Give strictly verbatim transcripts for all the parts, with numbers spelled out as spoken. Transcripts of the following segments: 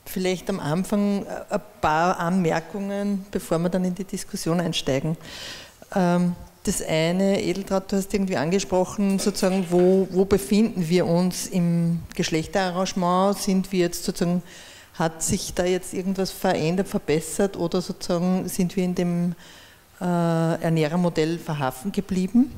vielleicht am Anfang ein paar Anmerkungen, bevor wir dann in die Diskussion einsteigen. Das eine, Edeltraud, du hast irgendwie angesprochen, sozusagen, wo, wo befinden wir uns im Geschlechterarrangement? Sind wir jetzt sozusagen, hat sich da jetzt irgendwas verändert, verbessert oder sozusagen sind wir in dem äh, Ernährermodell verhaften geblieben?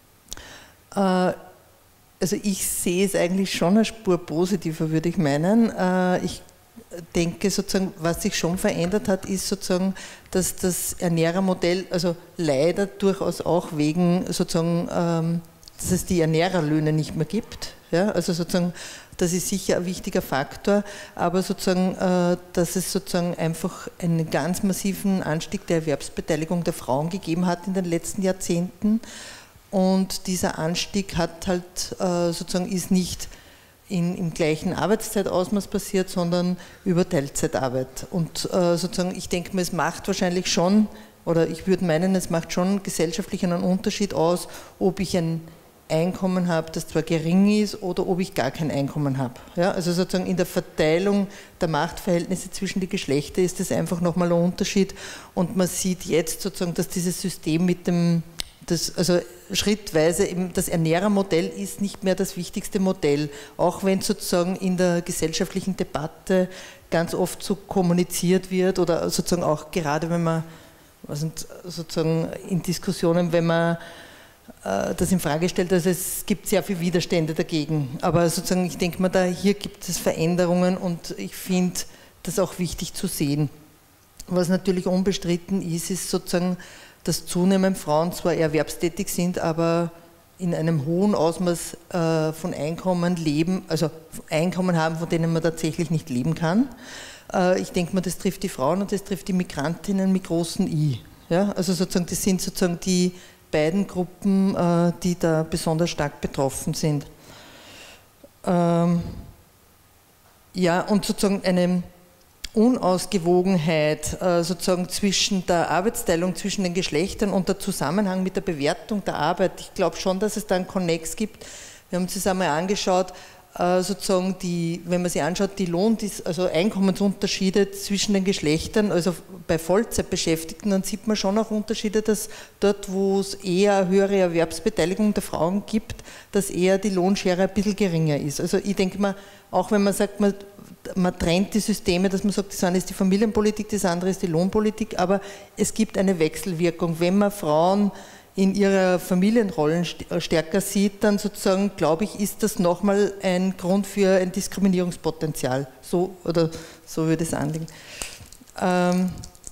Äh, also ich sehe es eigentlich schon eine Spur positiver, würde ich meinen. Äh, ich denke sozusagen, was sich schon verändert hat, ist sozusagen, dass das Ernährermodell, also leider durchaus auch wegen sozusagen, ähm, dass es die Ernährerlöhne nicht mehr gibt. Ja? Also sozusagen, das ist sicher ein wichtiger Faktor, aber sozusagen, äh, dass es sozusagen einfach einen ganz massiven Anstieg der Erwerbsbeteiligung der Frauen gegeben hat in den letzten Jahrzehnten und dieser Anstieg hat halt äh, sozusagen ist nicht In, im gleichen Arbeitszeitausmaß passiert, sondern über Teilzeitarbeit. Und äh, sozusagen, ich denke mir, es macht wahrscheinlich schon, oder ich würde meinen, es macht schon gesellschaftlich einen Unterschied aus, ob ich ein Einkommen habe, das zwar gering ist, oder ob ich gar kein Einkommen habe. Ja, also sozusagen in der Verteilung der Machtverhältnisse zwischen die Geschlechter ist das einfach nochmal ein Unterschied. Und man sieht jetzt sozusagen, dass dieses System mit dem Das, also schrittweise, eben das Ernährermodell ist nicht mehr das wichtigste Modell, auch wenn sozusagen in der gesellschaftlichen Debatte ganz oft so kommuniziert wird oder sozusagen auch gerade wenn man, also sozusagen in Diskussionen, wenn man äh, das in Frage stellt, also es gibt sehr viele Widerstände dagegen, aber sozusagen ich denke mal, da hier gibt es Veränderungen und ich finde das auch wichtig zu sehen. Was natürlich unbestritten ist, ist sozusagen, dass zunehmend Frauen zwar erwerbstätig sind, aber in einem hohen Ausmaß äh, von Einkommen leben, also Einkommen haben, von denen man tatsächlich nicht leben kann. Äh, ich denke mal, das trifft die Frauen und das trifft die Migrantinnen mit großen I. Ja? Also sozusagen, das sind sozusagen die beiden Gruppen, äh, die da besonders stark betroffen sind. Ähm, ja, und sozusagen eine Unausgewogenheit äh, sozusagen zwischen der Arbeitsteilung zwischen den Geschlechtern und der Zusammenhang mit der Bewertung der Arbeit. Ich glaube schon, dass es da einen Konnex gibt. Wir haben uns das einmal angeschaut, äh, sozusagen die, wenn man sich anschaut, die Lohn, also Einkommensunterschiede zwischen den Geschlechtern, also bei Vollzeitbeschäftigten, dann sieht man schon auch Unterschiede, dass dort, wo es eher eine höhere Erwerbsbeteiligung der Frauen gibt, dass eher die Lohnschere ein bisschen geringer ist. Also ich denke mal, auch wenn man sagt, man man trennt die Systeme, dass man sagt, das eine ist die Familienpolitik, das andere ist die Lohnpolitik, aber es gibt eine Wechselwirkung. Wenn man Frauen in ihrer Familienrollen stärker sieht, dann sozusagen, glaube ich, ist das nochmal ein Grund für ein Diskriminierungspotenzial. So, oder so würde es anliegen. Ähm,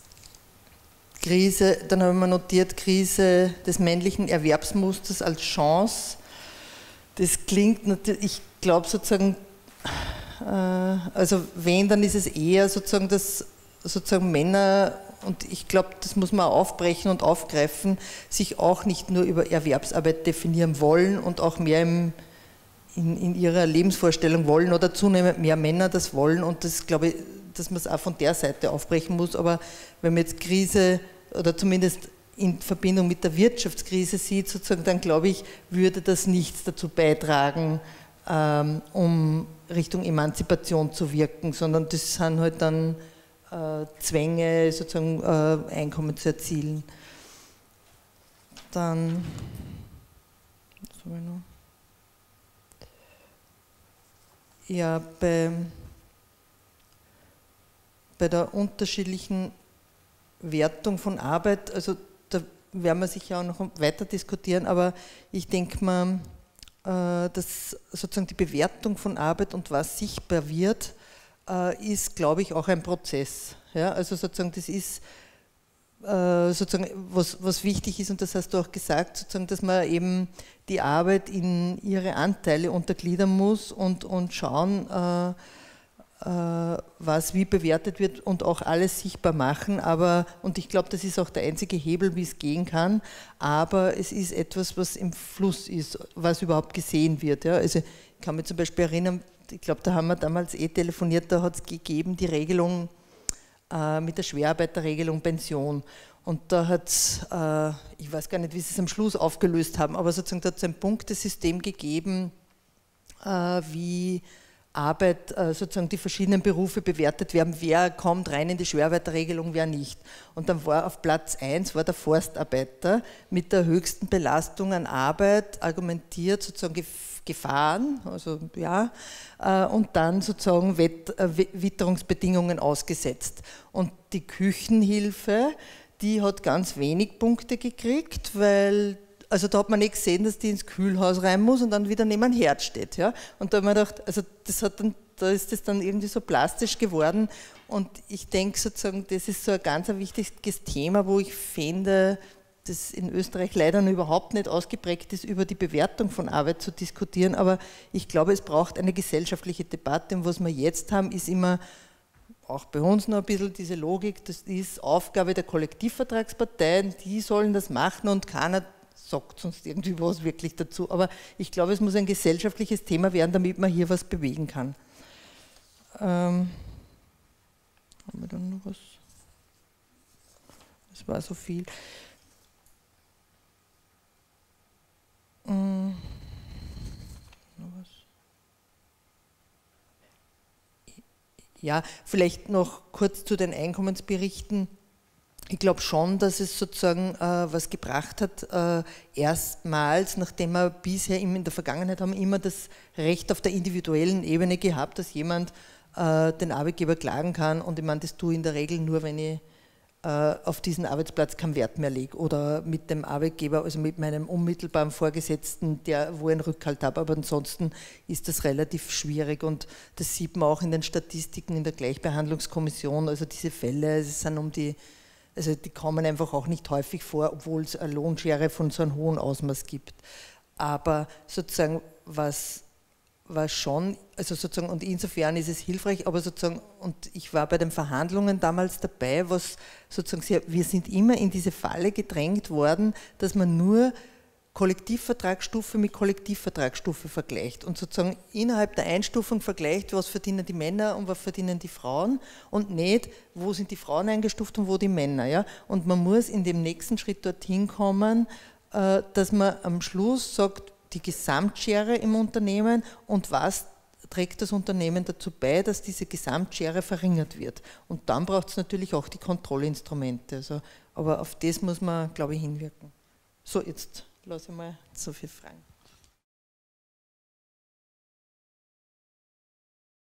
Krise, dann haben wir notiert, Krise des männlichen Erwerbsmusters als Chance. Das klingt natürlich, ich glaube sozusagen, also wenn, dann ist es eher sozusagen, dass sozusagen Männer, und ich glaube, das muss man aufbrechen und aufgreifen, sich auch nicht nur über Erwerbsarbeit definieren wollen und auch mehr im, in, in ihrer Lebensvorstellung wollen oder zunehmend mehr Männer das wollen und das glaube ich, dass man es auch von der Seite aufbrechen muss, aber wenn man jetzt Krise oder zumindest in Verbindung mit der Wirtschaftskrise sieht, sozusagen, dann glaube ich, würde das nichts dazu beitragen, ähm, um Richtung Emanzipation zu wirken, sondern das sind halt dann äh, Zwänge, sozusagen äh, Einkommen zu erzielen. Dann, was habe ich noch? Ja, bei, bei der unterschiedlichen Wertung von Arbeit, also da werden wir sicher auch noch weiter diskutieren, aber ich denke mal, dass sozusagen die Bewertung von Arbeit und was sichtbar wird, ist, glaube ich, auch ein Prozess. Ja, also sozusagen das ist sozusagen, was, was wichtig ist, und das hast du auch gesagt, sozusagen, dass man eben die Arbeit in ihre Anteile untergliedern muss und, und schauen, äh, äh, was wie bewertet wird und auch alles sichtbar machen. Aber, und ich glaube, das ist auch der einzige Hebel, wie es gehen kann, aber es ist etwas, was im Fluss ist, was überhaupt gesehen wird. Ja. Also ich kann mich zum Beispiel erinnern, ich glaube, da haben wir damals eh telefoniert, da hat es gegeben die Regelung, mit der Schwerarbeiterregelung Pension. Und da hat es, äh, ich weiß gar nicht, wie sie es am Schluss aufgelöst haben, aber sozusagen da hat es ein Punktesystem gegeben, äh, wie Arbeit, äh, sozusagen die verschiedenen Berufe bewertet werden, wer kommt rein in die Schwerarbeiterregelung, wer nicht. Und dann war auf Platz eins war der Forstarbeiter mit der höchsten Belastung an Arbeit, argumentiert sozusagen Gefahren, also ja, äh, und dann sozusagen Wett, äh, Witterungsbedingungen ausgesetzt. Und die Küchenhilfe, die hat ganz wenig Punkte gekriegt, weil, also da hat man nicht gesehen, dass die ins Kühlhaus rein muss und dann wieder neben einem Herd steht. Ja? Und da hat man gedacht, also das hat dann, da ist das dann irgendwie so plastisch geworden. Und ich denke sozusagen, das ist so ein ganz ein wichtiges Thema, wo ich finde, das in Österreich leider noch überhaupt nicht ausgeprägt ist, über die Bewertung von Arbeit zu diskutieren, aber ich glaube, es braucht eine gesellschaftliche Debatte und was wir jetzt haben, ist immer, auch bei uns noch ein bisschen diese Logik, das ist Aufgabe der Kollektivvertragsparteien, die sollen das machen und keiner sagt sonst irgendwie was wirklich dazu, aber ich glaube, es muss ein gesellschaftliches Thema werden, damit man hier was bewegen kann. Ähm, haben wir dann noch was? Das war so viel. Ja, vielleicht noch kurz zu den Einkommensberichten. Ich glaube schon, dass es sozusagen äh, was gebracht hat, äh, erstmals, nachdem wir bisher in der Vergangenheit haben immer das Recht auf der individuellen Ebene gehabt, dass jemand äh, den Arbeitgeber klagen kann und ich meine, das tue ich in der Regel nur, wenn ich auf diesen Arbeitsplatz keinen Wert mehr lege oder mit dem Arbeitgeber, also mit meinem unmittelbaren Vorgesetzten, der, wo ich einen Rückhalt habe, aber ansonsten ist das relativ schwierig und das sieht man auch in den Statistiken in der Gleichbehandlungskommission, also diese Fälle, es sind um die, also die kommen einfach auch nicht häufig vor, obwohl es eine Lohnschere von so einem hohen Ausmaß gibt. Aber sozusagen was war schon, also sozusagen, und insofern ist es hilfreich, aber sozusagen, und ich war bei den Verhandlungen damals dabei, was sozusagen, sehr, wir sind immer in diese Falle gedrängt worden, dass man nur Kollektivvertragsstufe mit Kollektivvertragsstufe vergleicht und sozusagen innerhalb der Einstufung vergleicht, was verdienen die Männer und was verdienen die Frauen und nicht, wo sind die Frauen eingestuft und wo die Männer. Ja? Und man muss in dem nächsten Schritt dorthin kommen, dass man am Schluss sagt, die Gesamtschere im Unternehmen und was trägt das Unternehmen dazu bei, dass diese Gesamtschere verringert wird. Und dann braucht es natürlich auch die Kontrollinstrumente. Also, aber auf das muss man, glaube ich, hinwirken. So, jetzt lasse ich mal so viele Fragen.